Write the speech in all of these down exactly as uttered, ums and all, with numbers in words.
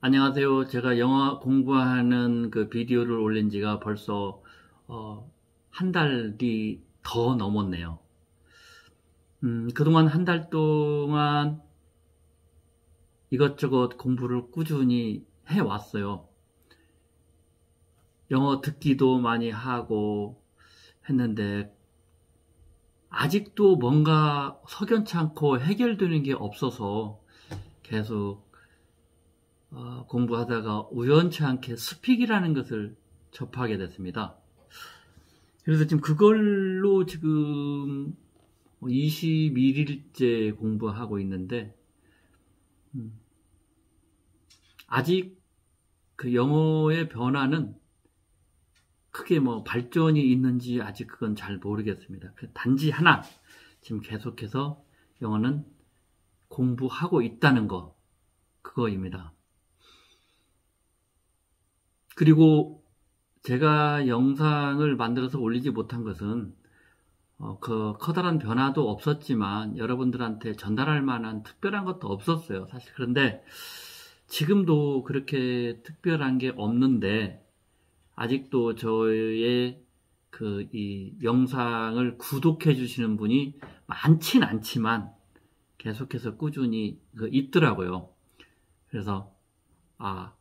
안녕하세요. 제가 영어 공부하는 그 비디오를 올린 지가 벌써 어, 한 달이 더 넘었네요. 음, 그동안 한 달 동안 이것저것 공부를 꾸준히 해왔어요. 영어 듣기도 많이 하고 했는데 아직도 뭔가 석연치 않고 해결되는 게 없어서 계속 어, 공부하다가 우연치 않게 스픽이라는 것을 접하게 됐습니다. 그래서 지금 그걸로 지금 이십일 일째 공부하고 있는데, 음, 아직 그 영어의 변화는 크게 뭐 발전이 있는지 아직 그건 잘 모르겠습니다. 그 단지 하나, 지금 계속해서 영어는 공부하고 있다는 거, 그거입니다. 그리고 제가 영상을 만들어서 올리지 못한 것은 어, 그 커다란 변화도 없었지만 여러분들한테 전달할 만한 특별한 것도 없었어요. 사실 그런데 지금도 그렇게 특별한 게 없는데 아직도 저의 그 이 영상을 구독해 주시는 분이 많진 않지만 계속해서 꾸준히 그 있더라고요. 그래서 아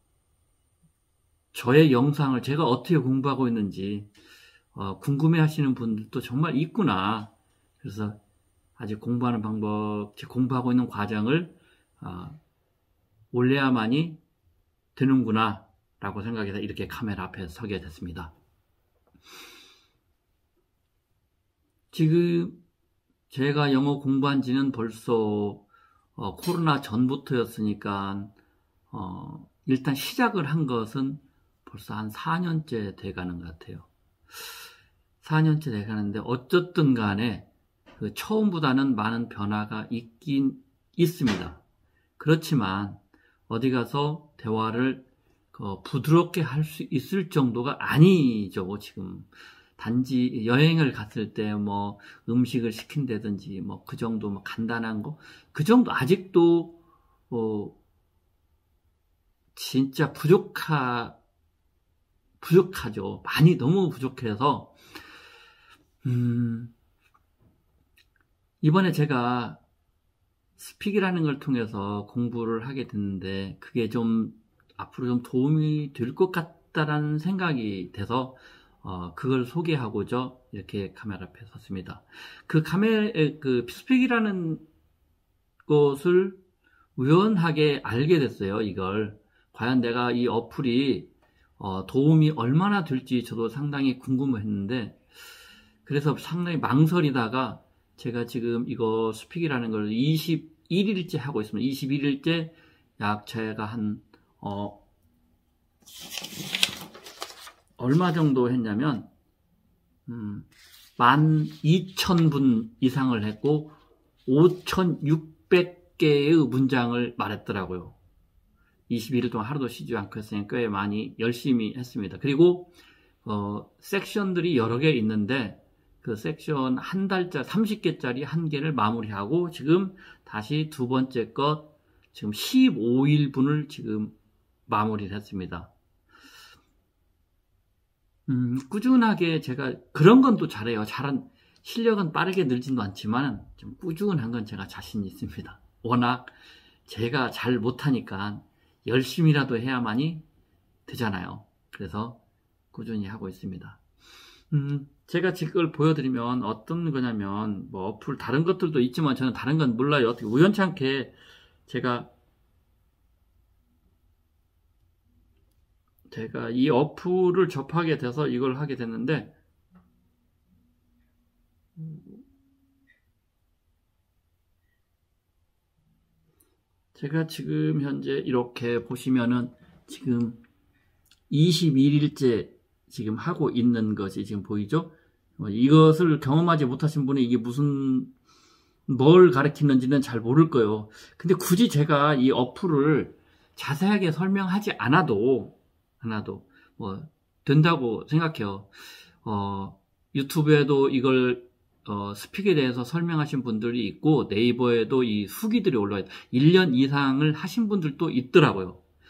저의 영상을 제가 어떻게 공부하고 있는지 어, 궁금해 하시는 분들도 정말 있구나. 그래서 아직 공부하는 방법, 제 공부하고 있는 과정을 어, 올려야만이 되는구나 라고 생각해서 이렇게 카메라 앞에 서게 됐습니다. 지금 제가 영어 공부한 지는 벌써 어, 코로나 전부터였으니까 어, 일단 시작을 한 것은 벌써 한 사 년째 돼가는 것 같아요. 사 년째 돼가는데 어쨌든 간에 그 처음보다는 많은 변화가 있긴 있습니다. 그렇지만 어디 가서 대화를 그 부드럽게 할 수 있을 정도가 아니죠. 지금 단지 여행을 갔을 때 뭐 음식을 시킨다든지 뭐 그 정도 뭐 간단한 거 그 정도 아직도 어 진짜 부족하 부족하죠. 많이 너무 부족해서 음, 이번에 제가 스픽이라는 걸 통해서 공부를 하게 됐는데 그게 좀 앞으로 좀 도움이 될 것 같다라는 생각이 돼서 어, 그걸 소개하고자 이렇게 카메라 앞에 섰습니다. 그 카메라 그 스픽이라는 것을 우연하게 알게 됐어요. 이걸 과연 내가 이 어플이 어, 도움이 얼마나 될지 저도 상당히 궁금했는데 그래서 상당히 망설이다가 제가 지금 이거 스픽이라는 걸 이십일 일째 하고 있습니다. 이십일 일째 약 제가 한 어, 얼마 정도 했냐면 음, 만 이천 분 이상을 했고 오천육백 개의 문장을 말했더라고요. 이십일 일 동안 하루도 쉬지 않고 했으니까 꽤 많이 열심히 했습니다. 그리고 어, 섹션들이 여러 개 있는데 그 섹션 한 달짜 삼십 개짜리 한 개를 마무리하고 지금 다시 두 번째 것 지금 십오 일분을 지금 마무리를 했습니다. 음, 꾸준하게 제가 그런 건 또 잘해요. 잘한 실력은 빠르게 늘지도 않지만 좀 꾸준한 건 제가 자신 있습니다. 워낙 제가 잘 못하니까 열심히라도 해야만이 되잖아요. 그래서 꾸준히 하고 있습니다. 음, 제가 지금 그걸 보여드리면 어떤 거냐면 뭐 어플 다른 것들도 있지만 저는 다른 건 몰라요. 어떻게 우연찮게 제가 제가 이 어플을 접하게 돼서 이걸 하게 됐는데 제가 지금 현재 이렇게 보시면은 지금 이십일 일째 지금 하고 있는 것이 지금 보이죠? 이것을 경험하지 못하신 분이 이게 무슨 뭘 가리키는지는 잘 모를 거예요. 근데 굳이 제가 이 어플을 자세하게 설명하지 않아도 않아도 뭐 된다고 생각해요. 어, 유튜브에도 이걸 어, 스픽에 대해서 설명하신 분들이 있고 네이버에도 이 후기들이 올라와요. 일 년 이상을 하신 분들도 있더라고요.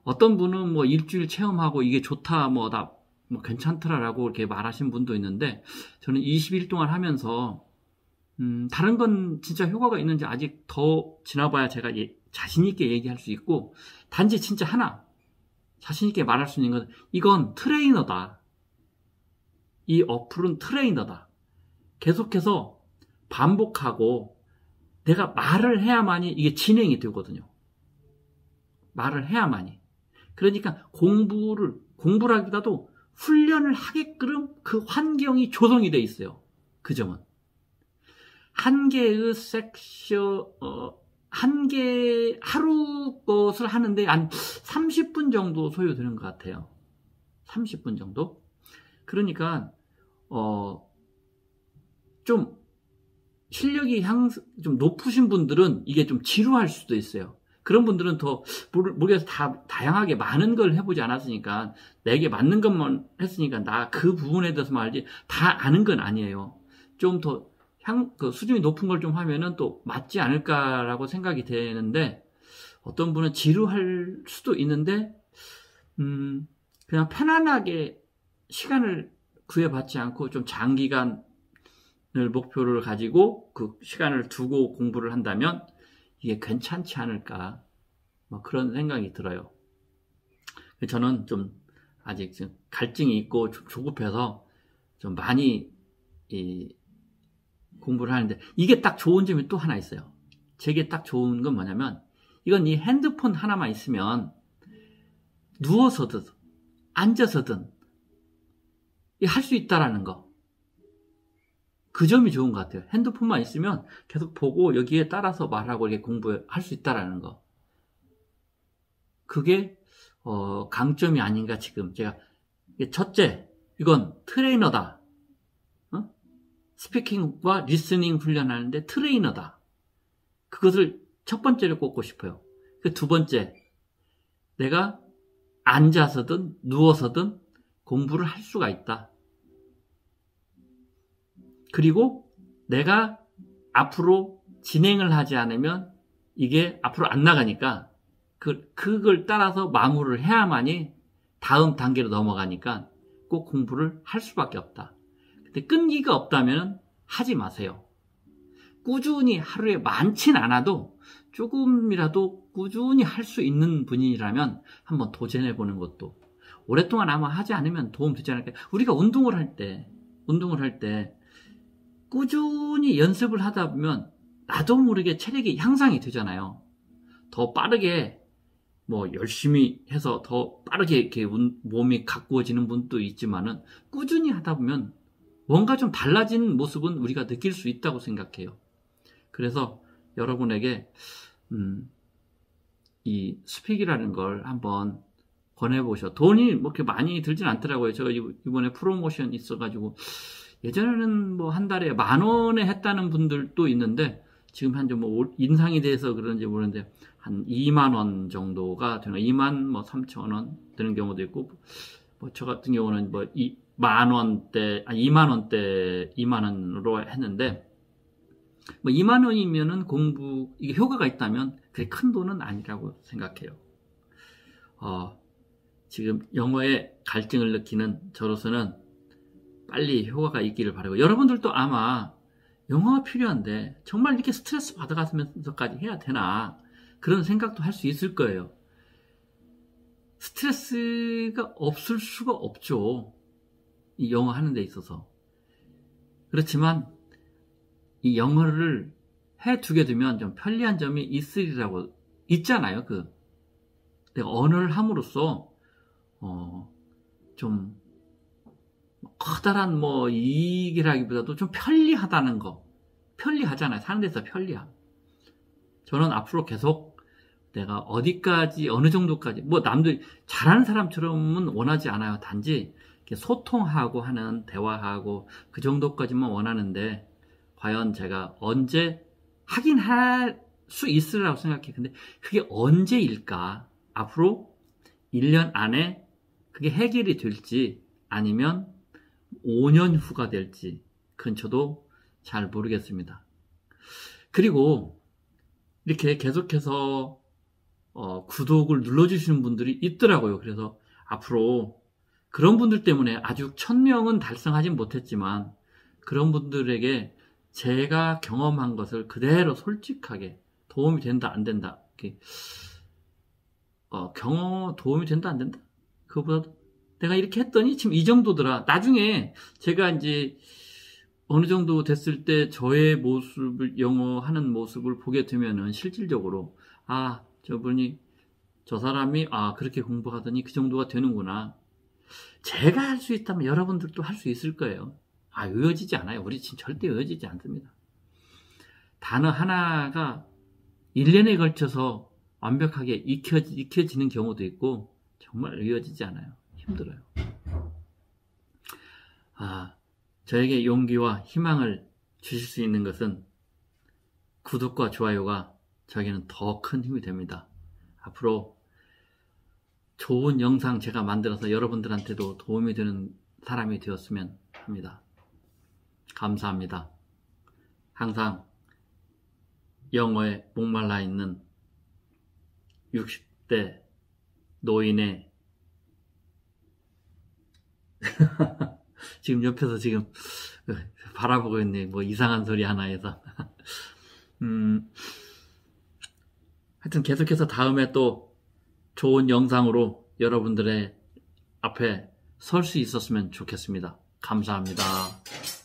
어떤 분은 뭐 일주일 체험하고 이게 좋다, 뭐, 나, 뭐 괜찮더라라고 이렇게 말하신 분도 있는데, 저는 이십 일 동안 하면서, 음, 다른 건 진짜 효과가 있는지 아직 더 지나봐야 제가 예, 자신있게 얘기할 수 있고, 단지 진짜 하나, 자신있게 말할 수 있는 건, 이건 트레이너다. 이 어플은 트레이너다. 계속해서 반복하고, 내가 말을 해야만이 이게 진행이 되거든요. 말을 해야만이. 그러니까 공부를, 공부를 하기보다도 훈련을 하게끔 그 환경이 조성이 돼 있어요. 그 점은. 한 개의 섹션, 어, 한 개, 하루 것을 하는데 한 삼십 분 정도 소요되는 것 같아요. 삼십 분 정도? 그러니까, 어, 좀, 실력이 향, 좀 높으신 분들은 이게 좀 지루할 수도 있어요. 그런 분들은 더, 모르겠어. 다, 다양하게 많은 걸 해보지 않았으니까, 내게 맞는 것만 했으니까, 나 그 부분에 대해서만 알지, 다 아는 건 아니에요. 좀 더, 향, 그 수준이 높은 걸 좀 하면은 또 맞지 않을까라고 생각이 되는데, 어떤 분은 지루할 수도 있는데, 음, 그냥 편안하게 시간을 구애받지 않고 좀 장기간을 목표를 가지고 그 시간을 두고 공부를 한다면 이게 괜찮지 않을까, 뭐 그런 생각이 들어요. 저는 좀 아직 좀 갈증이 있고 조급해서 좀 많이 이 공부를 하는데, 이게 딱 좋은 점이 또 하나 있어요. 제게 딱 좋은 건 뭐냐면, 이건 이 핸드폰 하나만 있으면 누워서든 앉아서든 할 수 있다라는 거. 그 점이 좋은 것 같아요. 핸드폰만 있으면 계속 보고 여기에 따라서 말하고 이렇게 공부할 수 있다라는 거. 그게 어, 강점이 아닌가 지금. 제가 첫째, 이건 트레이너다. 어? 스피킹과 리스닝 훈련하는데 트레이너다. 그것을 첫 번째로 꼽고 싶어요. 그 두 번째, 내가 앉아서든 누워서든 공부를 할 수가 있다. 그리고 내가 앞으로 진행을 하지 않으면 이게 앞으로 안 나가니까 그, 그걸 따라서 마무리를 해야만이 다음 단계로 넘어가니까 꼭 공부를 할 수밖에 없다. 근데 끈기가 없다면 하지 마세요. 꾸준히 하루에 많진 않아도 조금이라도 꾸준히 할 수 있는 분이라면 한번 도전해보는 것도, 오랫동안 아마 하지 않으면 도움 되지 않을까. 우리가 운동을 할 때, 운동을 할 때 꾸준히 연습을 하다 보면 나도 모르게 체력이 향상이 되잖아요. 더 빠르게 뭐 열심히 해서 더 빠르게 이렇게 몸이 가꾸어지는 분도 있지만은, 꾸준히 하다 보면 뭔가 좀 달라진 모습은 우리가 느낄 수 있다고 생각해요. 그래서 여러분에게 음, 이 스픽이라는 걸 한번 권해보셔. 돈이 뭐 이렇게 많이 들진 않더라고요. 제가 이번에 프로모션 있어가지고, 예전에는 뭐 한 달에 만 원에 했다는 분들도 있는데, 지금 한 좀 뭐 인상이 돼서 그런지 모르는데 한 이만 원 정도가 되는, 이만 뭐 삼천 원 되는 경우도 있고, 뭐 저 같은 경우는 뭐 이 만 원대, 아 이만 원대 이만 원으로 했는데, 뭐 이만 원이면은 공부 이게 효과가 있다면 그게 큰 돈은 아니라고 생각해요. 어, 지금 영어에 갈증을 느끼는 저로서는 빨리 효과가 있기를 바라고, 여러분들도 아마 영어가 필요한데 정말 이렇게 스트레스 받아가면서까지 해야 되나, 그런 생각도 할 수 있을 거예요. 스트레스가 없을 수가 없죠, 이 영어 하는 데 있어서. 그렇지만 이 영어를 해두게 되면 좀 편리한 점이 있으리라고, 있잖아요. 그 내가 언어를 함으로써 어, 좀 커다란 뭐 이익이라기보다도 좀 편리하다는 거. 편리하잖아요. 사는 데서 편리함. 저는 앞으로 계속 내가 어디까지, 어느 정도까지, 뭐 남들 잘하는 사람처럼은 원하지 않아요. 단지 이렇게 소통하고 하는, 대화하고 그 정도까지만 원하는데, 과연 제가 언제 하긴 할 수 있으리라고 생각해. 근데 그게 언제일까? 앞으로 일 년 안에 그게 해결이 될지, 아니면 오 년 후가 될지, 그건 저도 잘 모르겠습니다. 그리고 이렇게 계속해서 어, 구독을 눌러주시는 분들이 있더라고요. 그래서 앞으로 그런 분들 때문에 아주 천 명은 달성하진 못했지만 그런 분들에게 제가 경험한 것을 그대로 솔직하게 도움이 된다 안 된다 이렇게 어, 경험 도움이 된다 안 된다 그거보다 내가 이렇게 했더니 지금 이 정도더라. 나중에 제가 이제 어느 정도 됐을 때 저의 모습을 영어 하는 모습을 보게 되면은 실질적으로 아 저분이 저 사람이 아 그렇게 공부하더니 그 정도가 되는구나. 제가 할 수 있다면 여러분들도 할 수 있을 거예요. 아 의어지지 않아요. 우리 지금 절대 의어지지 않습니다. 단어 하나가 일 년에 걸쳐서 완벽하게 익혀, 익혀지는 경우도 있고 정말 의어지지 않아요. 힘들어요. 아 저에게 용기와 희망을 주실 수 있는 것은 구독과 좋아요가 저에게는 더 큰 힘이 됩니다. 앞으로 좋은 영상 제가 만들어서 여러분들한테도 도움이 되는 사람이 되었으면 합니다. 감사합니다. 항상 영어에 목말라 있는 육십 대 노인의 지금 옆에서 지금 바라보고 있네. 뭐 이상한 소리 하나 해서. 음, 하여튼 계속해서 다음에 또 좋은 영상으로 여러분들의 앞에 설 수 있었으면 좋겠습니다. 감사합니다.